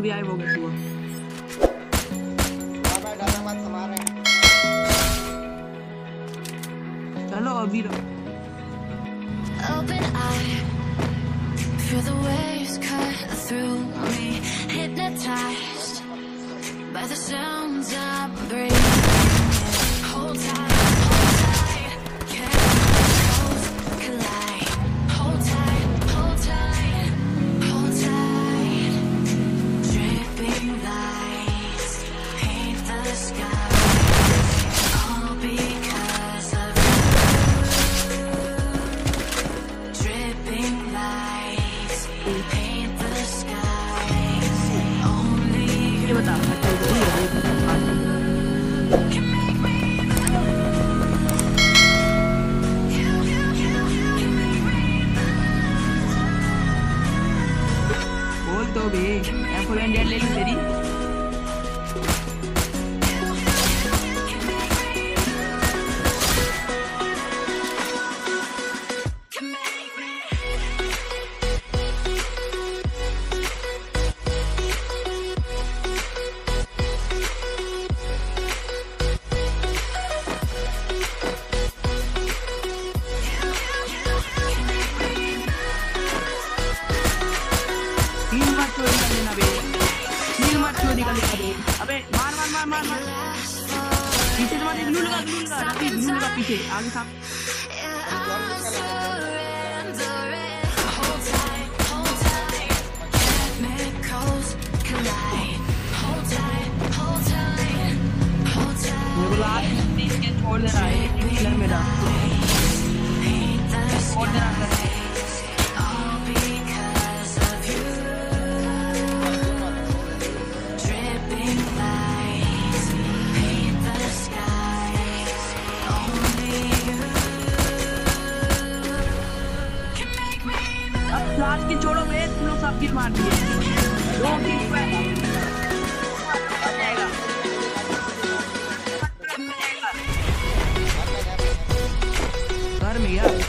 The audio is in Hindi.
भी आए वो हुआ। चलो अभी Open eye, feel the waves cut through me, hypnotized by the sounds I'm breathing. Hold tight, chemicals collide. Hold tight, hold tight, hold tight. Dripping lights paint the sky, all because of you. Dripping lights paint the skies, only ये बता can make me you can make me बोल तो भी F100 ले ली तेरी। can make me हील मत चोरी कर लेना बे, हील मत चोरी कर लेना बे। अबे मार मार मार मार मार पीछे से मार, ग्लू लगा अभी ग्लू लगा पीछे आगे साथ। I'm surrendering. Hold tight, chemicals collide. Hold tight, hold tight, hold tight. मेरे को लास्ट में इसके छोड़ दे रहा है किलर मेरा, Paint the छोड़ दे रहा है। all because of you. Dripping lights paint the skies, only you can make me अब लास्ट की छोड़ो बे, तुम लोग सब किल मार दिए, 2 किल पे घर में यार।